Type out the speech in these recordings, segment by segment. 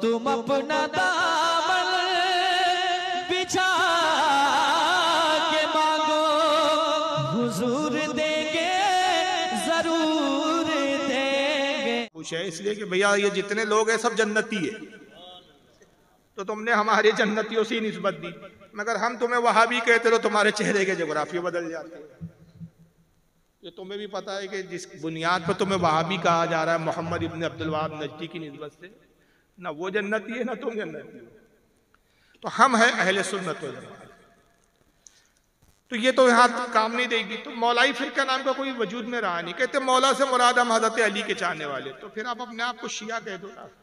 तुम अपना दामन बिछा के मांगो, हुजूर देंगे, जरूर देंगे। पूछे इसलिए कि भैया ये जितने लोग हैं सब जन्नती है, तो तुमने हमारे जन्नतियों से ही निस्बत दी, मगर हम तुम्हें वहाबी कहते तो तुम्हारे चेहरे के जोग्राफी बदल जाते। ये तुम्हें भी पता है कि जिस बुनियाद पर तुम्हें वहाबी कहा जा रहा है मोहम्मद इब्न अब्दुल वहाब नजदी की निस्बत से, ना वो जन्नती है ना तुम जन्नती हो। तो हम हैं अहले सुन्नत वल जमात। तो ये तो यहाँ काम नहीं देगी। तो मौलाई फिरका नाम का कोई वजूद में रहा नहीं। कहते मौला से मुराद हम हजरत अली के चाहने वाले, तो फिर आप अपने आप को शिया कह दो ना।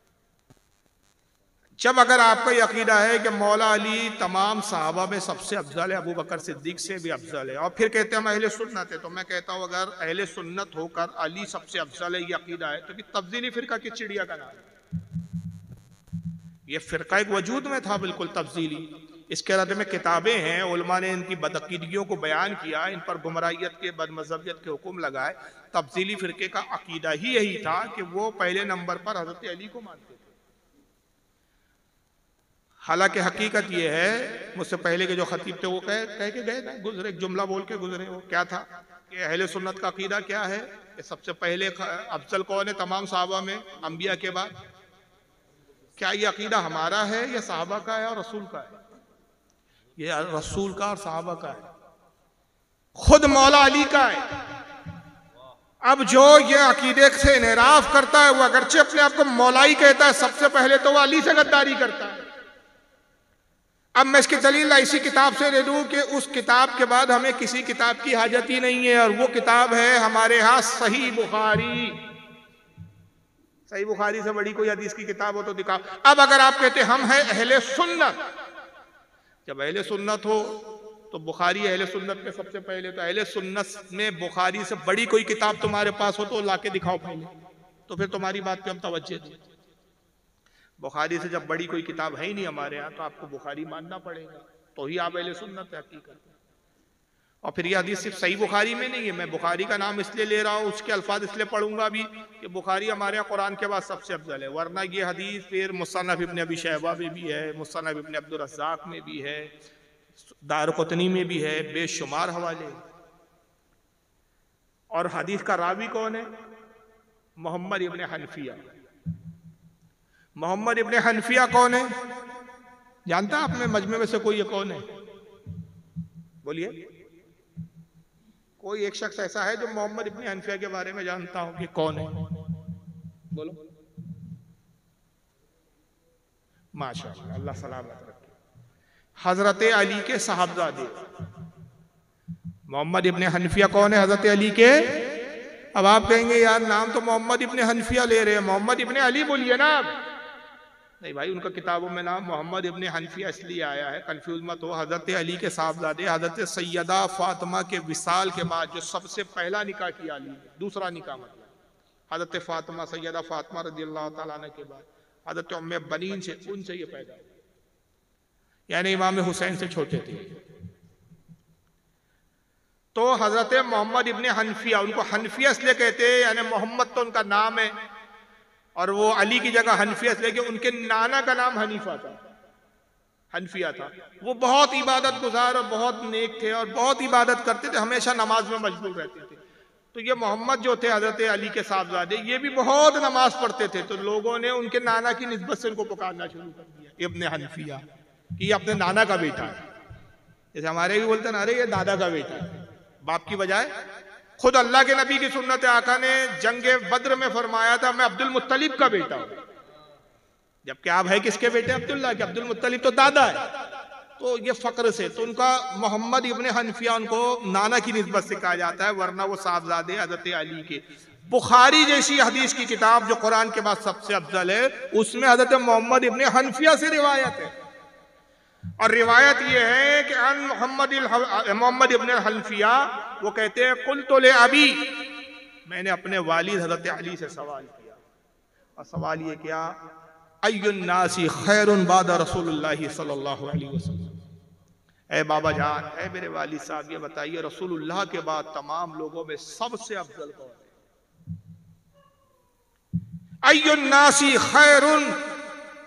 जब अगर आपका यकीदा है कि मौला अली तमाम सहाबा में सबसे अफजल है, अबू बकर सिद्दीक से भी अफजल है, और फिर कहते हैं हम अहले सुन्नत है, तो मैं कहता हूँ अगर अहले सुन्नत होकर अली सबसे अफजल है ये अकीदा है, तो तब्दीली फिरका किस चिड़िया का नाम है? ये फिरका एक वजूद में था बिल्कुल तब्दीली। इसके रद्द में किताबें हैं, उलमा ने इनकी बदअकीदगियों को बयान किया, इन पर गुमराहियत के बदमज़हबियत के हुक्म लगाए। तब्दीली फिरके का अकीदा ही यही था कि वो पहले नंबर पर हजरत अली को मानते थे। हालांकि हकीकत ये है, मुझसे पहले के जो खतीब थे वो कह के गए ना, गुजरे, एक जुमला बोल के गुजरे। वो क्या था कि अहले सुन्नत का अकीदा क्या है कि सबसे पहले अफजल कौन है तमाम सहाबा में अंबिया के बाद? क्या ये अकीदा हमारा है या सहाबा का है और रसूल का है? ये रसूल का और सहाबा का है, खुद मौला अली का है। अब जो ये अकीदे से इनराफ करता है वो अगरचे अपने आप को मौलाई कहता है, सबसे पहले तो वो अली से गद्दारी करता है। अब मैं इसकी दलील इसी किताब से दे दूं कि उस किताब के बाद हमें किसी किताब की हाजत ही नहीं है, और वो किताब है हमारे यहाँ सही बुखारी। सही बुखारी से बड़ी कोई हदीस की किताब हो तो दिखाओ। अब अगर आप कहते हम हैं अहले सुन्नत, जब अहले सुन्नत हो तो बुखारी अहले सुन्नत में सबसे पहले, तो अहले सुन्नत में बुखारी से बड़ी कोई किताब तुम्हारे पास हो तो लाके दिखाओ पहले, तो फिर तुम्हारी बात पे हम तवज्जो दें। बुखारी से जब बड़ी कोई किताब है ही नहीं हमारे यहाँ, तो आपको बुखारी मानना पड़ेगा, तो ही आप अहले सुन्नत है हकीकत। और फिर ये हदीस सिर्फ सही बुखारी में नहीं है, मैं बुखारी का नाम इसलिए ले रहा हूँ, उसके अल्फाज इसलिए पढ़ूंगा भी कि बुखारी हमारे यहाँ कुरान के बाद सबसे अफजल है, वरना ये हदीस फिर मुसन्नफ इब्न अबी शैबा में भी है, मुसन्नफ इब्न अब्दुर रज़्ज़ाक़ में भी है, दारुक़ुतनी में भी है, बेशुमार हवाले। और हदीस का रावी कौन है? मोहम्मद इब्न हनफिया। मोहम्मद इब्न हनफिया कौन है? जानता है आप में मजमे में से कोई ये कौन है? बोलिए, कोई एक शख्स ऐसा है जो मोहम्मद इब्न हनफिया के बारे में जानता हो कि कौन है? बोलो। माशाअल्लाह, अल्लाह सलामत रखे। हजरत अली के साहबजादे मोहम्मद इब्न हनफिया कौन है? हजरत अली के। अब आप कहेंगे यार नाम तो मोहम्मद इब्न हनफिया ले रहे हैं, मोहम्मद इब्न अली बोलिए ना। नहीं भाई, उनका किताबों में नाम मोहम्मद इब्न हनफिया इसलिए आया है, कंफ्यूज मत हो। हजरत अली के साहबजादे हजरत सैयदा फातिमा के विसाल के बाद जो सबसे पहला निकाह किया अली, दूसरा निकाह मतलब हजरत फातिमा, सैयदा फातिमा रज़ियल्लाहु ताला अन्हा के बाद हजरत उम्मे बनीन से, उनसे ये पैदा, यानी इमाम हुसैन से छोटे थे। तो हजरत मोहम्मद इब्न हनफिया, उनको हनफिया इसलिए कहते हैं, यानी मोहम्मद तो उनका नाम है और वो अली की जगह हनफिया इसलिए कि उनके नाना का नाम हनीफा था, हनफिया था। वो बहुत इबादत गुजार और बहुत नेक थे और बहुत इबादत करते थे, हमेशा नमाज में मशगूल रहते थे। तो ये मोहम्मद जो थे हजरत अली के साहबजादे, ये भी बहुत नमाज पढ़ते थे, तो लोगों ने उनके नाना की निस्बत से उनको पुकारना शुरू कर दिया इब्न हनफिया, कि ये अपने नाना का बेटा है। जैसे हमारे भी बोलते हैं ना, अरे ये दादा का बेटा है, बाप की बजाय। खुद अल्लाह के नबी की सुन्नत आका ने जंगे बद्र में फरमाया था मैं अब्दुल मुत्तलिब का बेटा हूं, जबकि आप है किसके बेटे? अब्दुल्ला के। अब्दुल मुत्तलिब तो दादा है। तो ये फक्र से तो उनका मोहम्मद इब्न हनफिया उनको नाना की निस्बत से कहा जाता है, वरना वो साहबजादे हजरत अली के। बुखारी जैसी हदीस की किताब जो कुरान के बाद सबसे अफजल है, उसमें हजरत मोहम्मद इब्न हनफिया से रिवायत है, और रिवायत ये है कि अन मोहम्मद इब्न हनफिया वो कहते हैं कुल तो ले अभी, मैंने अपने वालिद हजरत अली से सवाल किया, और सवाल ये किया अय्युन नासी खैरुन बादा रसूलुल्लाह सल्लल्लाहु अलैहि वसल्लम, ऐ बाबा जान, ऐ मेरे वालिद साहब ये बताइए रसूलुल्लाह के बाद तमाम लोगों में सबसे अफजल कौन है? अय्युन नासी खैरुन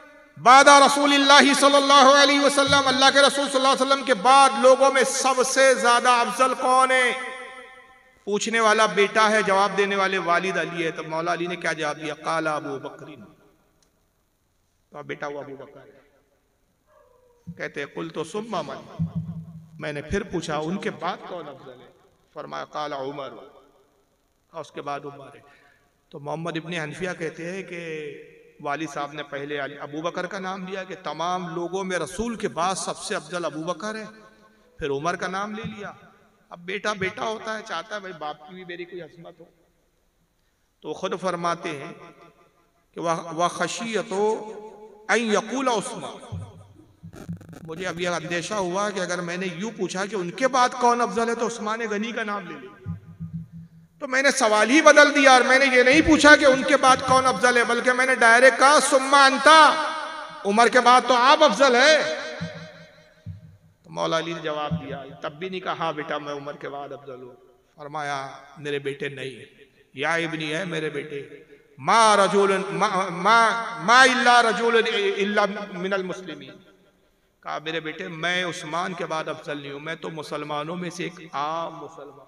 बादा रसूलिल्लाहि सल्लल्लाहु अलैहि वसल्लम, अल्लाह के रसूल सल्लल्लाहु अलैहि वसल्लम के बाद लोगों में सबसे ज्यादा अफजल कौन है? पूछने वाला बेटा है, जवाब देने वाले वालिद अली है। तो मौला अली ने क्या जवाब दिया? काला अबू बकरीन, तो बेटा वो अबू बकर है। कहते कुल तो सुम्मा मन, मैंने फिर पूछा उनके बाद कौन अफजल है? फरमाया काला उमर, और उसके बाद उमर है। तो मोहम्मद इब्ने हनफिया कहते हैं कि वाली साहब ने पहले अबू बकर का नाम लिया कि तमाम लोगों में रसूल के बाद सबसे अफजल अबू बकर है, फिर उमर का नाम ले लिया। अब बेटा बेटा होता है, चाहता है भाई बाप की भी मेरी कोई अजमत हो। तो खुद फरमाते हैं कि वह खशियतो अन यकूल उस्मान, मुझे अब यह अंदेशा हुआ कि अगर मैंने यूं पूछा कि उनके बाद कौन अफजल है तो उस्मान गनी का नाम ले लिया। तो मैंने सवाल ही बदल दिया और मैंने ये नहीं पूछा कि उनके बाद कौन अफजल है, बल्कि मैंने डायरेक्ट कहा सुम्मा अंता, उमर के बाद तो आप अफजल है। तो मौला अली ने जवाब दिया, तब भी नहीं कहा हाँ बेटा मैं उमर के बाद अफजल हूँ। फरमाया मेरे बेटे नहीं, या इब्नी है मेरे बेटे, मा रजूलन मा इल्ला रजूलन इल्ला मिनल मुस्लिमीन, कहा मेरे बेटे मैं उस्मान के बाद अफजल नहीं हूं, मैं तो मुसलमानों में से एक आम मुसलमान।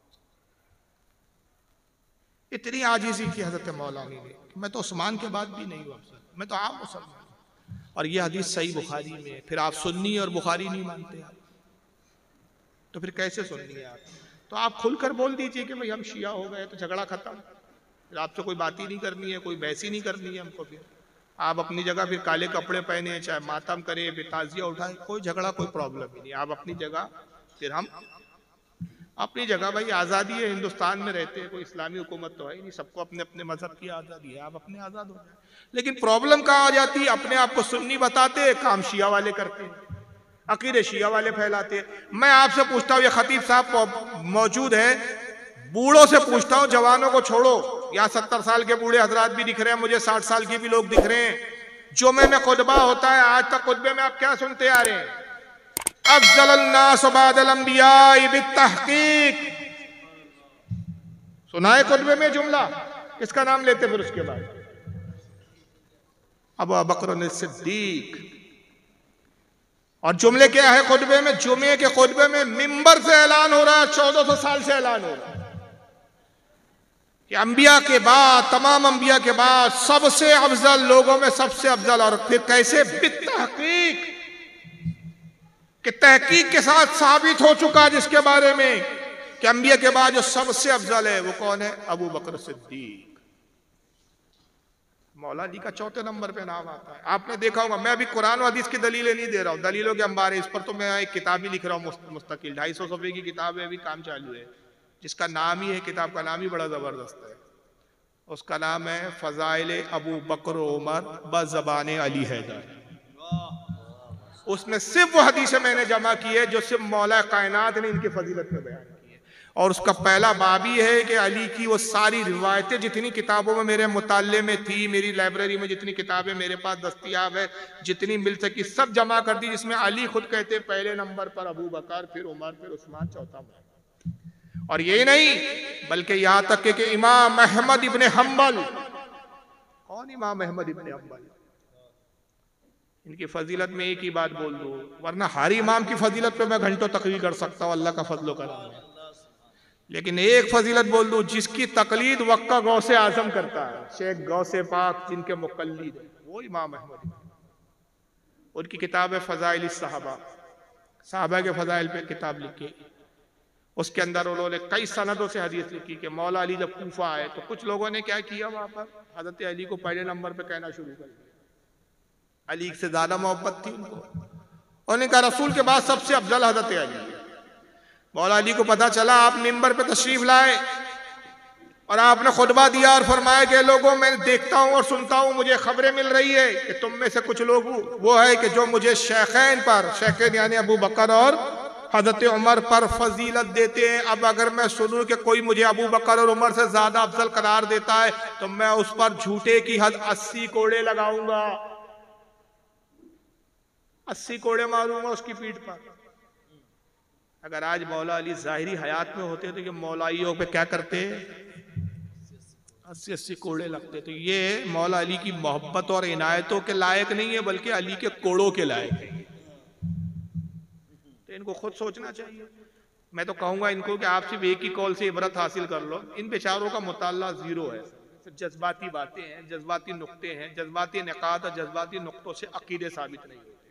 इतनी आजीज़ी की हज़रत मौलानी ने, मैं तो उस्मान के बाद भी नहीं हूँ अफजल, मैं तो आम मुसलमान। और ये हदीस सही बुखारी में है। फिर आप सुन्नी और बुखारी नहीं मानते आप, तो फिर कैसे सुन्नी है आप? तो आप खुलकर बोल दीजिए कि भाई हम शिया हो गए तो झगड़ा खत्म, फिर आपसे कोई बात ही नहीं करनी है, कोई बहस ही नहीं करनी है हमको। फिर आप अपनी जगह फिर काले कपड़े पहने, चाहे मातम करें, फिर ताजिया उठाए, कोई झगड़ा कोई प्रॉब्लम ही नहीं। आप अपनी जगह, फिर हम अपनी जगह। भाई आज़ादी है, हिंदुस्तान में रहते हैं, कोई इस्लामी हुकूमत तो है ही नहीं, सबको अपने अपने मजहब की आज़ादी है, आप अपने आज़ाद हो जाए। लेकिन प्रॉब्लम कहाँ आ जाती है? अपने आप को सुन्नी बताते, काम शिया वाले करते हैं, अकीदे शिया वाले फैलाते हैं। मैं आपसे पूछता हूँ, ये खतीब साहब मौजूद है, बूढ़ों से पूछता हूँ, जवानों को छोड़ो, यहाँ 70 साल के बूढ़े हजरात भी दिख रहे हैं, मुझे 60 साल के भी लोग दिख रहे हैं। जुमे में खुतबा होता है, आज तक खुतबे में आप क्या सुनते आ रहे हैं? अफज़ल अन्नास बअदल अंबिया बित्तहक़ीक़, सुना है खुतबे में जुमला? किसका नाम लेते फिर उसके बाद? अबू बकर सिद्दीक। और जुमले क्या है खुतबे में? जुमे के खुतबे में मिंबर से ऐलान हो रहा है, 1400 साल से ऐलान हो रहा है कि अंबिया के बाद, तमाम अंबिया के बाद सबसे अफजल, लोगों में सबसे अफजल। और फिर कैसे? बित्तहक़ीक़, कि तहकीक के साथ साबित हो चुका जिसके बारे में कि अंबिया के बाद जो सबसे अफजल है वो कौन है? अबू बकर सिद्दीक। मौला जी का चौथे नंबर पे नाम आता है। आपने देखा होगा, मैं अभी कुरान और हदीस की दलीलें नहीं दे रहा हूँ, दलीलों के अंबार है, इस पर तो मैं एक किताब ही लिख रहा हूँ मुस्तकिल, 250 सफ़े की किताब है, अभी काम चालू है, जिसका नाम ही है, किताब का नाम ही बड़ा जबरदस्त है, उसका नाम है फजाइल अबू बकर उमर बज़बान अली हैदर। उसमें सिर्फ वो हदीसें मैंने जमा की है जो सिर्फ मौला कायनात ने इनकी फजीलत में बयान की है। और उसका पहला बाब ही है कि अली की वो सारी रिवायतें जितनी किताबों में मेरे मुताले में थी, मेरी लाइब्रेरी में जितनी किताबें मेरे पास दस्तयाब है, जितनी मिल सकी सब जमा कर दी, जिसमें अली खुद कहते पहले नंबर पर अबू बकर, फिर उमर, फिर उस्मान, चौथा उमर। और ये नहीं, बल्कि यहाँ तक कि इमाम अहमद इब्ने हम्बल, कौन इमाम अहमद इब्ने हम्बल, इनकी फजीलत में एक ही बात बोल दो, वरना हर इमाम की फजीलत पे मैं घंटों तकरीर कर सकता हूँ, अल्लाह का फजल करम है। लेकिन एक फजीलत बोल दो जिसकी तकलीद वक्का गौसे आजम करता है, शेख गौसे पाक जिनके मुकल्लिद है, वो इमाम अहमद। उनकी किताब है फजाइल सहाबा, साहबा के फजाइल पे किताब लिखी, उसके अंदर उन्होंने कई सनदों से हदीस लिखी कि मौला अली जब कूफा आए तो कुछ लोगों ने क्या किया, वहां पर हजरत अली को पहले नंबर पे कहना शुरू कर दिया, अली से ज्यादा मोहब्बत थी उनको। उन्होंने कहा रसूल के बाद सबसे अफजल हजरत अली है। मौला अली को पता चला, आप मिंबर पे तशरीफ लाए और आपने खुतबा दिया और फरमाया कि लोगों मैं देखता हूं और सुनता हूं, मुझे खबरें मिल रही है कि तुम में से कुछ लोग वो है कि जो मुझे शेखैन पर, शेखैन यानी अबू बकर और हजरत उमर पर फजीलत देते हैं। अब अगर मैं सुनूं कि कोई मुझे अबू बकर और उमर से ज्यादा अफजल करार देता है तो मैं उस पर झूठे की हद 80 कोड़े लगाऊंगा, 80 कोड़े मारूंगा उसकी पीठ पर। अगर आज मौला अली जाहिरी हयात में होते तो ये मौलाइयों पे क्या करते? 80-80 कोड़े लगते। तो ये मौला अली की मोहब्बत और इनायतों के लायक नहीं है, बल्कि अली के कोड़ों के लायक है। तो इनको खुद सोचना चाहिए। मैं तो कहूंगा इनको कि आप सिर्फ एक ही कॉल से इबरत हासिल कर लो। इन बेचारों का मुताल्ला जीरो है, जज्बाती बातें हैं, जज्बाती नुक्ते हैं, जज्बाती निकात और जज्बाती नुक्तों से अकीदे साबित नहीं होते।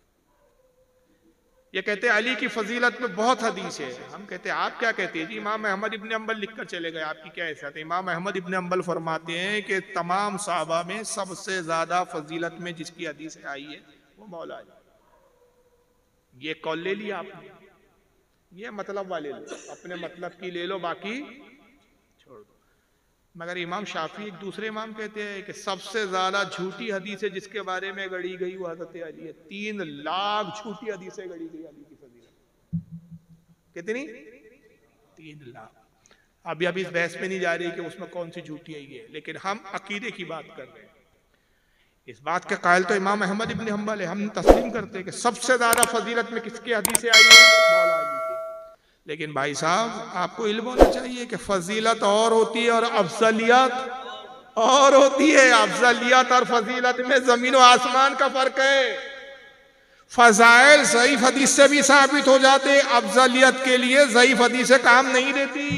ये कहते हैं अली की फजीलत में बहुत हदीस है। हम कहते हैं आप क्या कहते हैं जी? इमाम अहमद इब्न अंबल लिख कर चले गए, आपकी क्या हैसियत है? इमाम अहमद इब्न अंबल फरमाते हैं कि तमाम सहाबा में सबसे ज्यादा फजीलत में जिसकी हदीस आई है वो मौला अली। ये कॉल ले लिया आपने, ये मतलब वाले लो, अपने मतलब की ले लो, बाकी छोड़ दो। मगर इमाम शाफी एक दूसरे इमाम कहते हैं कि सबसे ज्यादा झूठी हदीसें जिसके बारे में गढ़ी गई वो हज़रत अली है। 3 लाख झूठी हदीसें गढ़ी गई अली की फजीलत। कितनी? 3 लाख। अभी इस बहस में नहीं जा रही कि उसमें कौन सी झूठी आई है, लेकिन हम अकीदे की बात कर रहे हैं। इस बात के कायल तो इमाम अहमद इब्न हंबल है। हम तस्लीम करते हैं कि सबसे ज्यादा फजीलत में किसकी हदीसें आई है? मौला अली। लेकिन भाई साहब आपको इल्म होना चाहिए कि फजीलत और होती है और अफजलियत और होती है। अफजलियत और फजीलत में जमीन और आसमान का फर्क है। फजाइल ज़ईफ हदीस से भी साबित हो जाते, अफजलियत के लिए ज़ईफ हदीस से काम नहीं देती।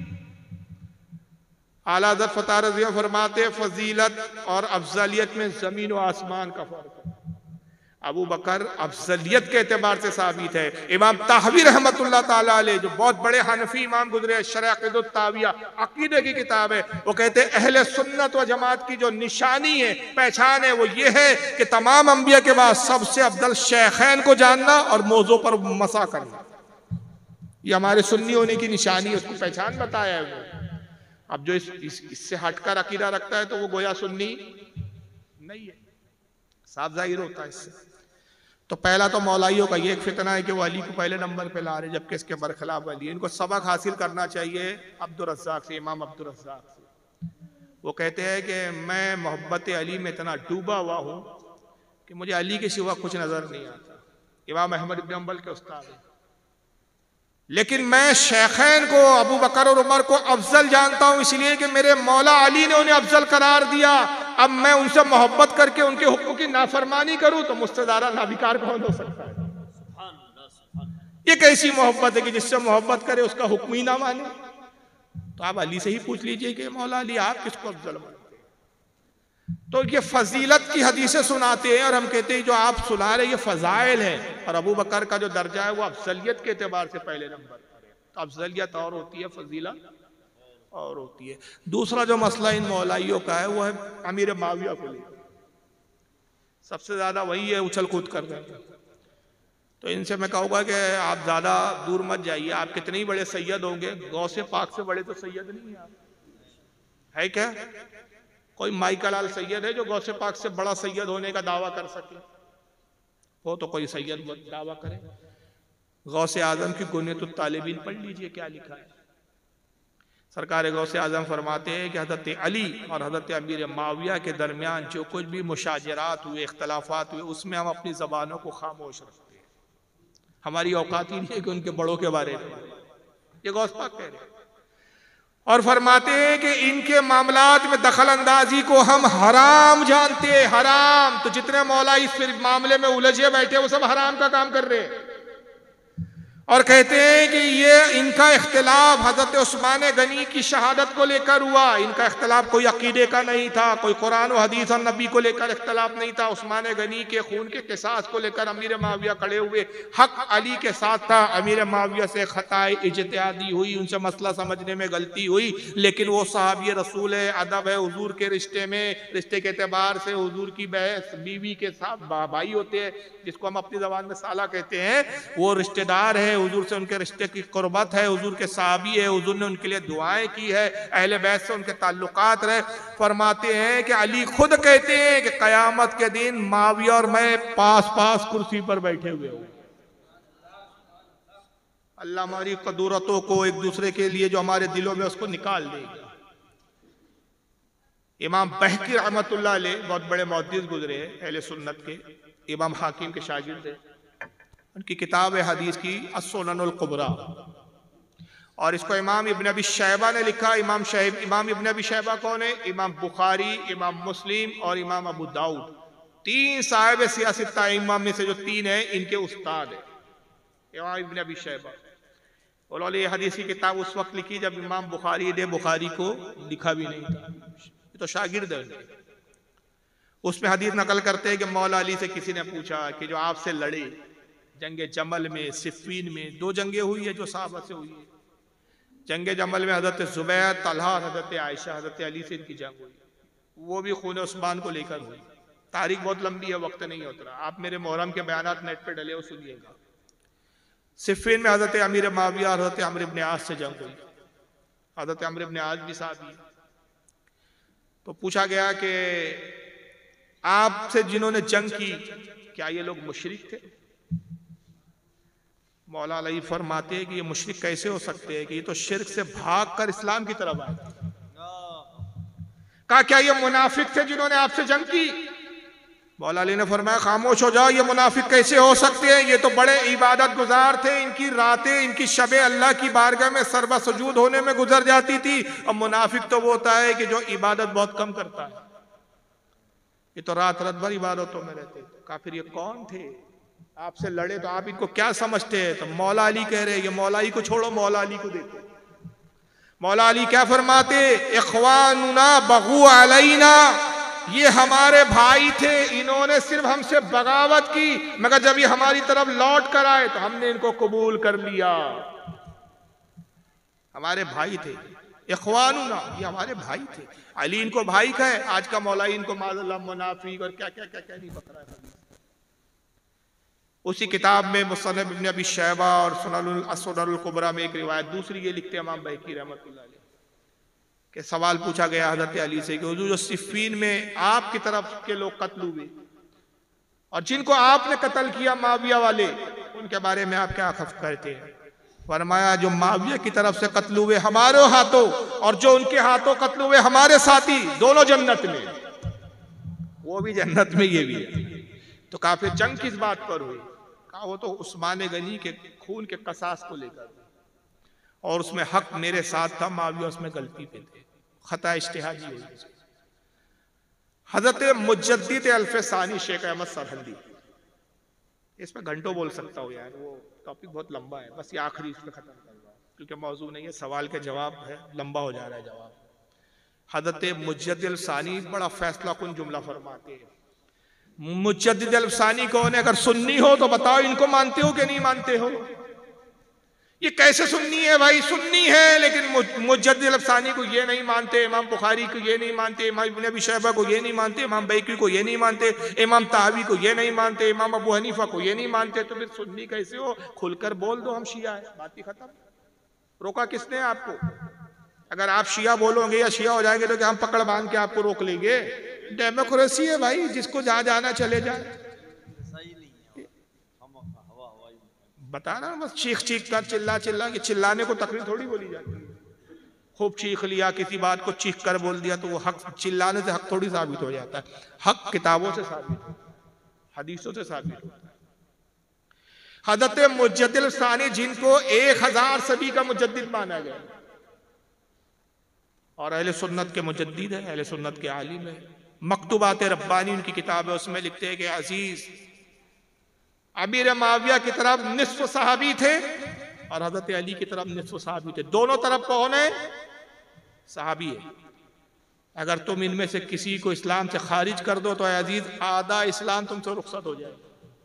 आला हज़रत फताह रज़ी फरमाते फजीलत और अफजलियत में जमीन और आसमान का फर्क है। अबू बकर अफजलियत के एतबार से साबित है। इमाम ताहवी रहमतुल्लाह ताला अलैह जो बहुत बड़े हनफी इमाम गुजरे, शरह अक़ीदत ताविया अकीदे की किताब है, वो कहते हैं अहले सुन्नत व जमात की जो निशानी है, पहचान है, वो ये है कि तमाम अंबिया के बाद सबसे अफजल शेखैन को जानना और मौजू पर मसा करना। ये हमारे सुन्नी होने की निशानी है, उसको पहचान बताया है वो। अब जो इससे हटकर अकीदा रखता है तो वो गोया सुन्नी नहीं है, साफ जाहिर होता है इससे। तो पहला तो मौलाइयों का ये एक फितना है कि वो अली को पहले नंबर पे ला रहे, जबकि इसके बरखिलाफ अली। इनको सबक हासिल करना चाहिए अब्दुर रज़्ज़ाक़ से, इमाम अब्दुर रज़्ज़ाक़ से। वो कहते हैं कि मैं मोहब्बत अली में इतना डूबा हुआ हूँ कि मुझे अली के सिवा कुछ नजर नहीं आता। इमाम अहमद इब्न हंबल के उस्ताद हैं, लेकिन मैं शेखैन को अबू बकर और उमर को अफजल जानता हूं, इसलिए कि मेरे मौला अली ने उन्हें अफजल करार दिया। अब मैं उनसे मोहब्बत करके उनके हुक्म की नाफरमानी करूं तो मुझसे ज्यादा नाविकार कौन हो सकता है? ये कैसी मोहब्बत है कि जिससे मोहब्बत करे उसका हुक्म ही ना माने? तो आप अली से ही पूछ लीजिए कि मौला अली आप किसको अफजल मानते हैं। तो ये फजीलत की हदीसें सुनाते हैं और हम कहते हैं जो आप सुना रहे ये फजाइल है, और अबू बकर का जो दर्जा है वो अफजलियत के एतबार से पहले नंबर पर है। तो अफजलियत और होती है, फजीलत और होती है। दूसरा जो मसला इन मौलाइयों का है वो है अमीर माविया को लेकर। सबसे ज्यादा वही है उछल कूद कर रहे हैं। तो इनसे मैं कहूँगा कि आप ज्यादा दूर मत जाइए। आप कितने ही बड़े सैयद होंगे, गौसे पाक से बड़े तो सैयद नहीं है आप, है क्या? कोई माइका लाल सैयद है जो गौसे पाक से बड़ा सैयद होने का दावा कर सके? वो तो कोई सैयद दावा करे। गौसे आजम की गुनियतुत तालिबीन पढ़ लीजिए क्या लिखा है। सरकार गौसे आजम फरमाते हैं कि हज़रत अली और हज़रत अमीर माविया के दरमियान जो कुछ भी मुशाजरात हुए, इख्तलाफात हुए, उसमें हम अपनी ज़बानों को खामोश रखते हैं। हमारी औकात ही नहीं है कि उनके बड़ों के बारे में, ये गौस पाक कह रहे हैं। और फरमाते हैं कि इनके मामलात में दखल अंदाजी को हम हराम जानते हैं, हराम। तो जितने मौला इस मामले में उलझे बैठे वो सब हराम का काम कर रहे हैं। और कहते हैं कि ये इनका इख्तिलाफ हजरत उस्मान गनी की शहादत को लेकर हुआ। इनका इख्तिलाफ कोई अकीदे का नहीं था, कोई कुरान और हदीस और नबी को लेकर इख्तिलाफ नहीं था। उस्मान गनी के खून के किसास को लेकर अमीर माविया खड़े हुए, हक अली के साथ था। अमीर माविया से खताए इज्तिहादी हुई, उनसे मसला समझने में गलती हुई, लेकिन वो साहबी रसूल है, अदब है हुजूर के रिश्ते में। रिश्ते के एतबार से हुजूर की बहस बीवी के साथ भाई होते हैं, जिसको हम अपनी जबान में साला कहते हैं, वो रिश्तेदार है। हुजूर से उनके रिश्ते की कुर्बत है, हुजूर के साहबी है, हुजूर ने उनके लिए दुआएं की है, अहले बैत से उनके ताल्लुकात रहे। फरमाते हैं कि अली खुद कहते हैं कि कयामत के दिन माविया और मैं पास पास कुर्सी पर बैठे हुए हूं। अल्लाह हमारी कदूरतों को एक दूसरे के लिए जो हमारे दिलों में उसको निकाल देगा। इमाम बहकी रहमतुल्लाह अलैह बहुत बड़े मुहद्दिस गुजरे हैं, अहले सुन्नत के, इमाम हाकिम के शागिर्द है। उनकी किताब है हदीस की अस्सुननुल कुबरा, और इसको इमाम इब्न अबी शैबा ने लिखा। इमाम इब्न अबी शैबा कौन है? इमाम बुखारी, इमाम मुस्लिम और इमाम अबू दाऊद, तीन साहिब सियासत इमाम में से जो तीन है इनके उस्ताद है इमाम इब्न अबी शैबा। उन्होंने हदीस की किताब उस वक्त लिखी जब इमाम बुखारी ने बुखारी को लिखा भी नहीं था, ये तो शागिर्द है। उसमें हदीस नकल करते हैं कि मौला अली से किसी ने पूछा कि जो आपसे लड़े जंगे जमल में, सिफ़ीन में, दो जंगे हुई है जो साहबा से हुई है। जंगे जमल में हजरत जुबैर, तलहा, हजरत आयशा, हजरत अली से इनकी जंग हुई, वो भी खून उस्मान को लेकर हुई। तारीख बहुत लंबी है, वक्त नहीं होता, आप मेरे मोहर्रम के बयानात नेट पे डले हो, सुनिएगा। सिफ़ीन में हजरत अमीर माविया और हजरत अम्र इब्न आस से जंग हुई। हजरत अम्र इब्न आस भी साहबी। तो पूछा गया कि आपसे जिन्होंने जंग की क्या ये लोग मुशरिक थे? मौला अली फरमाते हैं कि ये मुशरिक कैसे हो सकते हैं कि ये तो शिर्क से भाग कर इस्लाम की तरफ आए। कहा क्या ये मुनाफिक थे जिन्होंने आपसे जंग की? मौला अली ने फरमाया खामोश हो जाओ, ये मुनाफिक कैसे हो सकते हैं? ये तो बड़े इबादत गुजार थे, इनकी रातें, इनकी शबे अल्लाह की बारगाह में सरबा सुजूद होने में गुजर जाती थी। और मुनाफिक तो वो होता है कि जो इबादत बहुत कम करता है, ये तो रात रात भर इबादतों में रहते। कहा फिर ये कौन थे? आपसे लड़े तो आप इनको क्या समझते हैं? तो मौला अली कह रहे, ये मौला अली को छोड़ो, मौला अली को देखो। मौला अली क्या फरमाते? इख्वानुना बगू अलैना, ये हमारे भाई थे, इन्होंने सिर्फ हमसे बगावत की, मगर जब ये हमारी तरफ लौट कर आए तो हमने इनको कबूल कर लिया। हमारे भाई थे, इख्वानुना, ये हमारे भाई थे। अली इनको भाई कहे, आज का मौलाई इनको माज़अल्लाह मुनाफिक और क्या क्या क्या क्या नहीं बता रहा है। उसी किताब में मुसन्नफ़ इब्न अबी शैबा और सुननुल कुबरा में एक रिवायत दूसरी ये लिखते हैं इमाम बैकी रहमतुल्लाह अलैह कि सवाल पूछा गया हज़रत अली से कि हुजूर जो सिफ़ीन में आपकी तरफ के लोग कत्ल हुए और जिनको आपने कत्ल किया माविया वाले, उनके बारे में आप क्या कहते हैं? फरमाया जो माविया की तरफ से कत्ल हुए हमारे हाथों और जो उनके हाथों कत्ल हुए हमारे साथी, दोनों जन्नत में, वो भी जन्नत में, ये भी है। तो कहा फिर जंग किस बात पर हुई? कहा वो तो उस्मान गनी के खून के कसास को लेकर, और उसमें हक मेरे साथ था, माविया उसमें गलती पे थे, खता इज्तिहादी हुई। हजरत मुजद्दिद अल्फ़सानी शेख अहमद सरहंदी, इसमें घंटों बोल सकता हूँ यार, वो टॉपिक बहुत लंबा है, बस ये आखिरी इसमें खत्म कर रहा हूँ क्योंकि मौजू नहीं है, सवाल के जवाब है, लंबा हो जा रहा है जवाब। हजरत मुजद्दिद अल्फ़सानी बड़ा फैसला कुन जुमला फरमाते हैं। मुजद्दिद अल्फ़सानी कौन है? अगर सुन्नी हो तो बताओ, इनको मानते हो कि नहीं मानते हो? ये कैसे सुन्नी है भाई? सुन्नी है लेकिन मुजद्दिद अल्फ़सानी को ये नहीं मानते, इमाम बुखारी को ये नहीं मानते, इमाम इब्न अबी शैबा को ये नहीं मानते, इमाम बैकी को ये नहीं मानते, इमाम ताहवी को ये नहीं मानते, इमाम अबू हनीफा को ये नहीं मानते, तो फिर सुन्नी कैसे हो? खुलकर बोल दो हम शिया है, बात ही खत्म। रोका किसने आपको? अगर आप शिया बोलोगे या शिया हो जाएंगे तो क्या हम पकड़ बांध के आपको रोक लेंगे? डेमोक्रेसी है भाई, जिसको जहां जाना चले जाए। बता रहा बस चीख चीख कर, चिल्ला चिल्ला के, चिल्लाने को तकरीर थोड़ी बोली जाती है। खूब चीख लिया, किसी बात को चीख कर बोल दिया तो वो हक, चिल्लाने से हक थोड़ी साबित हो जाता है। हक किताबों से साबित होता है, हदीसों से साबित होता है। हज़रत मुजद्दिद अल्फ़सानी जिनको 1000 सदी का मुजद्दिद माना गया और अहले सुन्नत के मुजद्दिद है, अहले सुन्नत के आलिम है। मकतूबात रब्बानी उनकी किताब है, उसमें लिखते हैं कि अजीज अमीर माविया की तरफ निस्फ सहाबी थे और हजरत अली की तरफ निस्फ सहाबी थे। दोनों तरफ कौन है? सहाबी है। अगर तुम इनमें से किसी को इस्लाम से खारिज कर दो तो अजीज आधा इस्लाम तुमसे रुखसत हो जाए,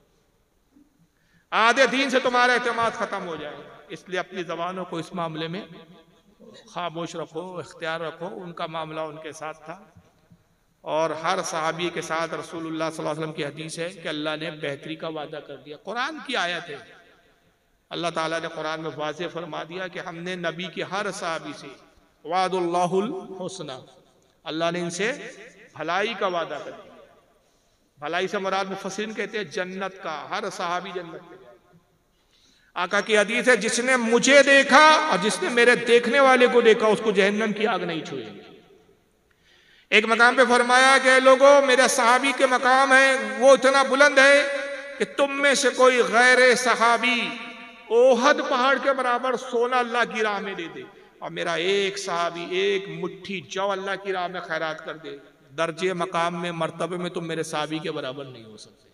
आधे दीन से तुम्हारा एतमाद खत्म हो जाएगा। इसलिए अपनी जबानों को इस मामले में खामोश रखो, इख्तियार रखो। उनका मामला उनके साथ था और हर सहाबी के साथ रसूलुल्लाह सल्लल्लाहु अलैहि वसल्लम की हदीस है कि अल्लाह ने बेहतरी का वादा कर दिया। कुरान की आयत है, अल्लाह ताला ने कुरान में वाज़ेह फरमा दिया कि हमने नबी के हर सहाबी से वादुल्लाहुल हुस्ना, अल्लाह ने इनसे भलाई का वादा कर दिया। भलाई से मुराद मुफस्सिरीन कहते हैं जन्नत का, हर सहाबी जन्नत में। आका की हदीस है जिसने मुझे देखा और जिसने मेरे देखने वाले को देखा उसको जहन्नम की आग नहीं छुएगी। एक मकाम पे फरमाया कि लोगों मेरे सहाबी के मकाम है वो इतना बुलंद है कि तुम में से कोई गैर सहाबी ओहद पहाड़ के बराबर सोना अल्लाह की राह में दे दे और मेरा एक साहबी एक मुट्ठी जौ अल्लाह की राह में खैरात कर दे, दर्जे मकाम में मर्तबे में तुम मेरे साहबी के बराबर नहीं हो सकते।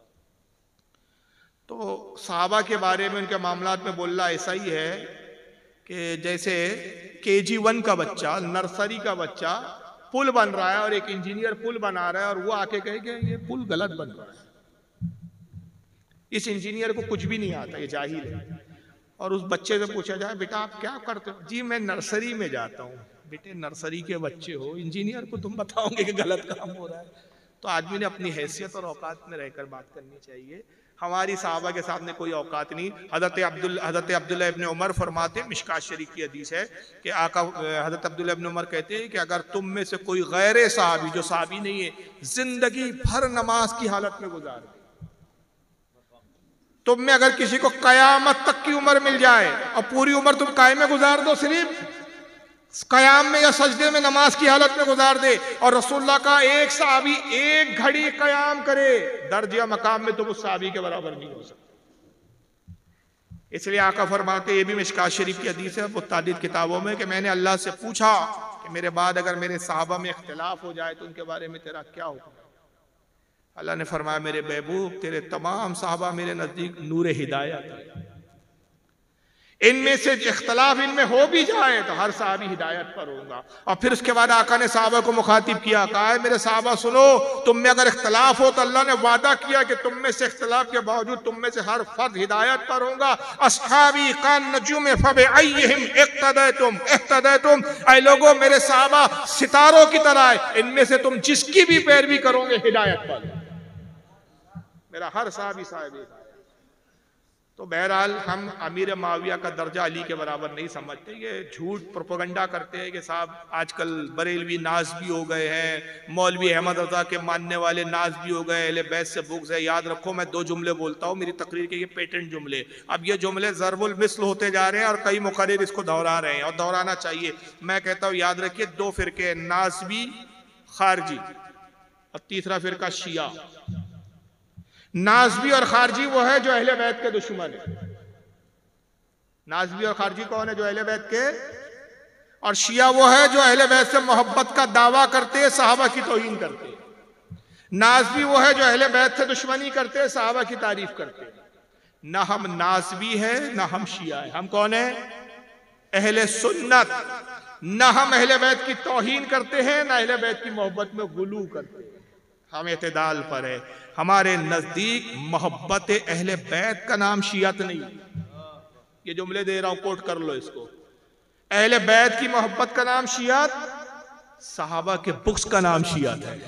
तो साहबा के बारे में उनके मामलात में बोलना ऐसा ही है कि जैसे KG1 का बच्चा, नर्सरी का बच्चा पुल बन रहा है और एक इंजीनियर पुल बना रहा है और वो आके कहे कि ये पुल गलत बन रहा है। इस इंजीनियर को कुछ भी नहीं आता, ये जाहिल है। और उस बच्चे से पूछा जाए बेटा आप क्या करते हो? जी मैं नर्सरी में जाता हूँ। बेटे नर्सरी के बच्चे हो, इंजीनियर को तुम बताओगे कि गलत काम हो रहा है? तो आदमी ने अपनी हैसियत और औकात में रहकर बात करनी चाहिए। हमारी साहबा के सामने कोई औकात नहीं। हज़रत अब्दुल्लाह इब्न उमर फरमाते, मिशकात शरीफ की हदीस है कि आका हज़रत अब्दुल्लाह इब्न उमर कहते हैं कि अगर तुम में से कोई गैर साहबी, जो साहबी नहीं है, जिंदगी भर नमाज की हालत में गुजार दे, तुम में अगर किसी को कयामत तक की उम्र मिल जाए और पूरी उम्र तुम कायम में गुजार दो, सिर्फ कयाम में या सजदे में नमाज की हालत में गुजार दे, और रसूलुल्लाह का एक साहबी एक घड़ी कयाम करे, दर्जा मकाम में तुम उस साहबी के बराबर नहीं हो सकते। इसलिए आका फरमाते, ये भी मिशकात शरीफ की हदीस है मुतादिद किताबों में, कि मैंने अल्लाह से पूछा कि मेरे बाद अगर मेरे साहबा में इख्तिलाफ हो जाए तो उनके बारे में तेरा क्या हुक्म है? अल्लाह ने फरमाया, मेरे महबूब तेरे तमाम साहबा मेरे नजदीक नूर हिदायत है, इनमें से इख्तलाफ इनमें हो भी जाए तो हर साहबी हिदायत पर होगा। और फिर उसके बाद आका ने साहबा को मुखातिब किया, कहा है मेरे साहबा सुनो, तुम में अगर इख्तलाफ हो तो अल्लाह ने वादा किया कि तुम में से इख्तलाफ के बावजूद तुम में से हर फर्द हिदायत पर होगा। अस्हाबी कान नजुम फबिअय्यिहिम इक्तदयतुम, ऐ लोगों मेरे साहबा सितारों की तरह है, इनमें से तुम जिसकी भी पैरवी करोगे हिदायत पर। मेरा हर साहबी साहब। तो बहरहाल हम अमीर माविया का दर्जा अली के बराबर नहीं समझते। ये झूठ प्रोपेगेंडा करते हैं कि साहब आजकल बरेलवी नाज भी हो गए हैं, मौलवी अहमद रजा के मानने वाले नाज भी हो गए, अहले बैत से बुग़्ज़ है। याद रखो मैं 2 जुमले बोलता हूँ मेरी तकरीर के, ये पेटेंट जुमले। अब ये जुमले ज़रबुल मिस्ल होते जा रहे हैं और कई मुक़र्रिर इसको दोहरा रहे हैं और दोहराना चाहिए। मैं कहता हूँ याद रखिए 2 फ़िरके, नाज़बी खारजी, और तीसरा फ़िरका शिया। नाज़बी और खारजी वो है जो अहले बैत के दुश्मन है। नाज़बी और खारजी कौन है? जो अहले बैत के। और शिया वो है जो अहले बैत से मोहब्बत का दावा करते हैं, सहाबा की तौहीन करते हैं। नाज़बी वो है जो अहले बैत से दुश्मनी करते हैं, सहाबा की तारीफ करते हैं। ना हम नाज़बी है ना हम शिया है। हम कौन है? अहले सुन्नत। ना हम अहले बैत की तौहीन करते हैं ना अहले बैत की मोहब्बत में गुलू करते हैं। हम एतदाल पर है। हमारे नजदीक मोहब्बत अहले बैत का नाम शियत नहीं। ये जुमले दे रहा हूं, कोट कर लो इसको। अहले बैत की मोहब्बत का नाम शियत, सहाबा के बुग़्ज़ का नाम शियत है।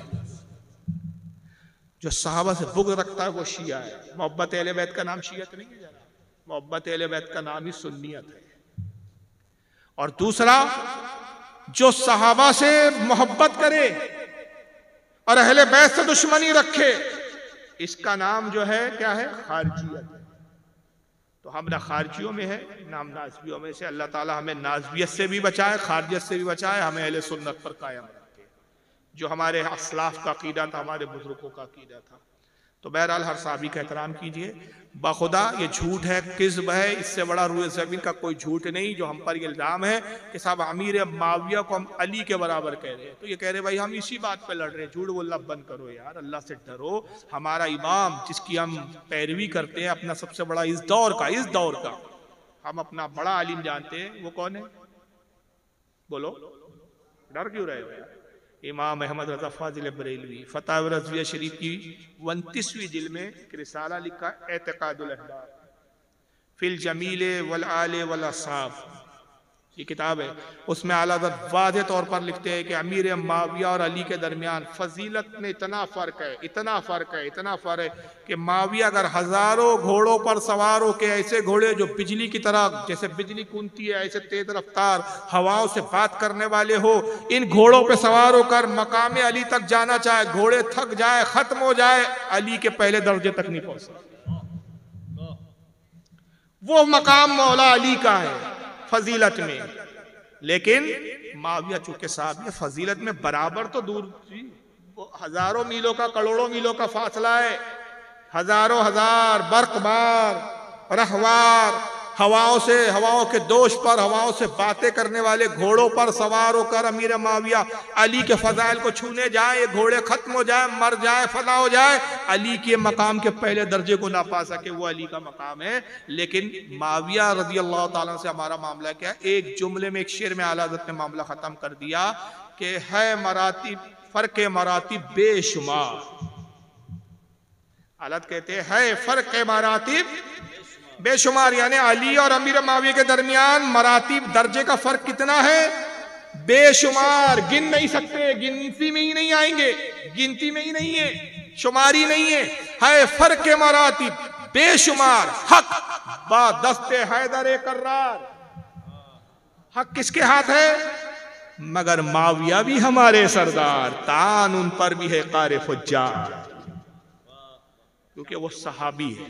जो सहाबा से बुग़्ज़ रखता है वो शिया है। मोहब्बत अहले बैत का नाम शियत नहीं है, मोहब्बत अहले बैत का नाम ही सुन्नियत है। और दूसरा, जो सहाबा से मोहब्बत करे और अहले बैत से दुश्मनी रखे, इसका नाम जो है क्या है? खारजियत है। तो हम ना खारजियों में है ना हम नाज़बियों में से। अल्लाह ताला हमें नाज़बियत से भी बचाए, खारजियत से भी बचाए, हमें अहले सुन्नत पर कायम रखे, जो हमारे असलाफ का अकीदा था, हमारे बुजुर्गों का अकीदा था। तो बहरहाल हर साहबी का एहतराम कीजिए। बाखुदा ये झूठ है, किज़्ब है, इससे बड़ा रूए ज़मीन का कोई झूठ नहीं जो हम पर ये इल्ज़ाम है कि साहब अमीर माविया को हम अली के बराबर कह रहे हैं। तो ये कह रहे भाई हम इसी बात पे लड़ रहे हैं, झूठ बोलना बंद करो यार, अल्लाह से डरो। हमारा इमाम जिसकी हम पैरवी करते हैं, अपना सबसे बड़ा इस दौर का हम अपना बड़ा आलिम जानते हैं, वो कौन है? बोलो, डर क्यों रहे हो यार? इमाम अहमद रज़ा फ़ाज़िल बरेलवी फ़तावा रज़विया शरीफ की 29वीं जिल्द में एक रिसाला लिखा, एतक़ादुल अहबाब फ़िल जमील वल आले वल अस्हाब, ये किताब है। उसमें आला हज़रत वाज़ेह तौर पर लिखते हैं कि अमीर माविया और अली के दरमियान फजीलत में इतना फ़र्क है कि माविया अगर हज़ारों घोड़ों पर सवार हो के, ऐसे घोड़े जो बिजली की तरह, जैसे बिजली कूदती है ऐसे तेज रफ्तार हवाओं से बात करने वाले हो, इन घोड़ों पे सवार होकर मकाम अली तक जाना चाहे, घोड़े थक जाए, खत्म हो जाए, अली के पहले दर्जे तक नहीं पहुंच सकते। वो मकाम मौला अली का है फजीलत में। लेकिन माविया चूंकि साहब ये फजीलत में बराबर तो दूर थी, वो हजारों मीलों का, करोड़ों मीलों का फासला है। हजारों हजार बरकबार रहवार हवाओं से, हवाओं के दोष पर, हवाओं से बातें करने वाले घोड़ों पर सवार होकर अमीर माविया अली के फजाइल को छूने जाए, ये घोड़े खत्म हो जाए, मर जाए, फना हो जाए, अली के मकाम के पहले दर्जे को ना पा सके, वो अली का मकाम है। लेकिन माविया रजी अल्लाह ताला से हमारा मामला क्या है? एक जुमले में, एक शेर में आला हज़रत ने मामला खत्म कर दिया कि है मरातिब, फर्क मरातिब बेशुमार। आलत कहते हैं फर्क मरातिब बेशुमार, यानी अली और अमीर माविया के दरमियान मरातिब, दर्जे का फर्क कितना है? बेशुमार, गिन नहीं सकते, गिनती में ही नहीं आएंगे, गिनती में ही नहीं है, शुमारी नहीं है फर्क मरातिब बेशुमार। हक बा दस्ते हैदर कर्रार, हक किसके हाथ है? मगर माविया भी हमारे सरदार, तान उन पर भी है कार फुज्जार, क्योंकि वो सहाबी है।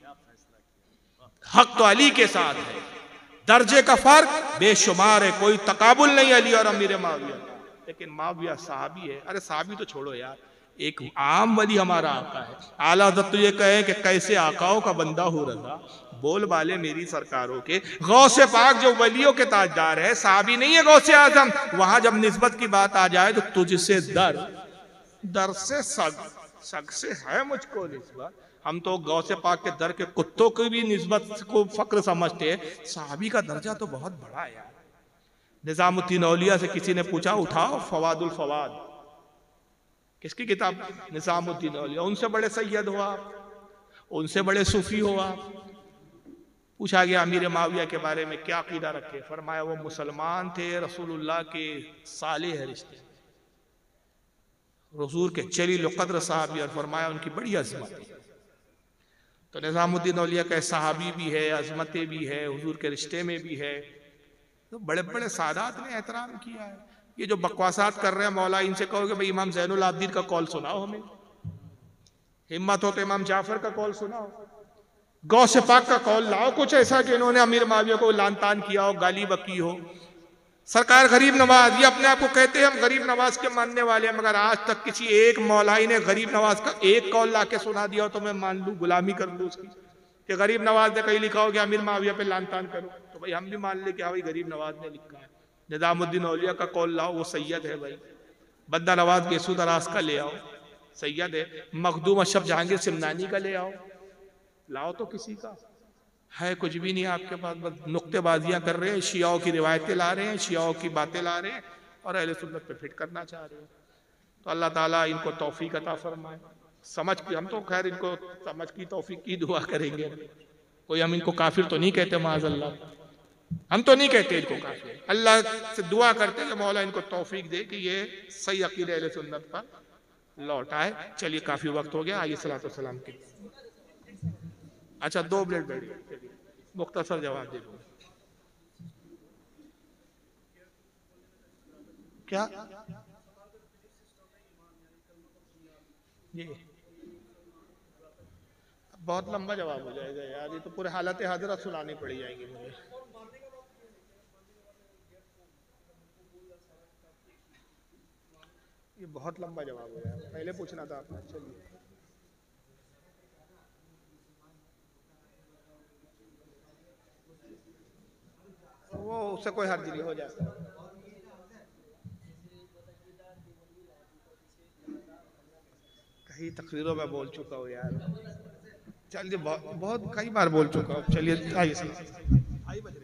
हक तो अली के साथ है, दर्जे का फर्क बेशुमार है, कोई तकाबुल नहीं अली और अमीर माविया, लेकिन माविया सहाबी है। अरे सहाबी तो छोड़ो यार, एक आम वली हमारा आका है। आला हज़रत तो ये कहे कि कैसे आकाओं का बंदा हो रजा, बोल बाले मेरी सरकारों के। गौसे पाक जो वलियों के ताजदार है, सहाबी नहीं है गौसे आजम। वहां जब निस्बत की बात आ जाए तो तुझसे दर, दर से सग, सग से है मुझको निस्बत। हम तो गौसे पाक के दर के कुत्तों की भी निस्बत को फक्र समझते हैं, सहाबी का दर्जा तो बहुत बड़ा है यार। निजामुद्दीन औलिया से किसी ने पूछा, उठाओ फवादुल फवाद, किसकी किताब? निजामुद्दीन औलिया। उनसे बड़े सैयद हो आप, उनसे बड़े सूफी हो आप। पूछा गया अमीर माविया के बारे में क्या अकीदा रखे? फरमाया वो मुसलमान थे, रसूलुल्लाह के सालेह रिश्ते, हुजूर के जलील क़द्र साहबी, और फरमाया उनकी बड़ी अजमत है। तो निजामुद्दीन औलिया का सहाबी भी है, अजमतें भी है, हुजूर के रिश्ते में भी है। तो बड़े बड़े सादात ने एहतराम किया है। ये जो बकवासात कर रहे हैं मौला, इनसे कहो कि भाई इमाम ज़ैनुल आबिदीन का कौल सुनाओ, हमें हिम्मत हो तो इमाम जाफर का कौल सुनाओ, गौसे पाक का कौल लाओ, कुछ ऐसा कि इन्होंने अमीर माविया को लान तान किया हो, गाली बकी हो। सरकार गरीब नवाज, ये अपने आप को कहते हैं हम गरीब नवाज के मानने वाले हैं, मगर आज तक किसी एक मौलाई ने गरीब नवाज का एक कौल ला के सुना दिया हो तो मैं मान लूं, गुलामी कर लूं उसकी, कि गरीब नवाज ने कहीं लिखा हो कि अमीर माविया पे लान तान करो, तो भाई हम भी मान ले कि हाँ भाई गरीब नवाज ने लिखा है। निजामुद्दीन औलिया का कौल लाओ, वो सैयद है भाई। बंदा नवाज गेसू दराज का ले आओ, सैयद है। मखदूम अशरफ जहांगीर सिमनानी का ले आओ, लाओ तो किसी का है कुछ भी नहीं आपके पास, बस नुक्तेबाजियां कर रहे हैं, शियाओं की रिवायतें ला रहे हैं, शियाओं की बातें ला रहे हैं और अहले सुन्नत पे फिट करना चाह रहे हैं। तो अल्लाह ताला इनको तौफीक अता फरमाए, समझ की। हम तो खैर इनको समझ की तौफीक की दुआ करेंगे, कोई हम इनको काफिर तो नहीं कहते, माज़अल्लाह हम तो नहीं कहते इनको काफिर। अल्लाह से दुआ करते कि मौला इनको तौफीक दे कि ये सही अकीदे अहले सुन्नत पर लौट आए। चलिए काफी वक्त हो गया, आइए सलातो सलाम के। अच्छा 2 मिनट बैठिए, मुख्तसर जवाब दे दूंगा। क्या ये बहुत लंबा जवाब हो जाएगा यार, ये तो पूरे हालत हाजिरा सुनानी पड़ जाएंगी मुझे। ये बहुत लंबा जवाब हो जाएगा, पहले पूछना था आपने। चलिए वो उससे कोई हर्ज नहीं, हो जाता। कई तकरीरों में बोल चुका हूँ यार, चलिए बहुत कई बार बोल चुका हूँ। चलिए आइए।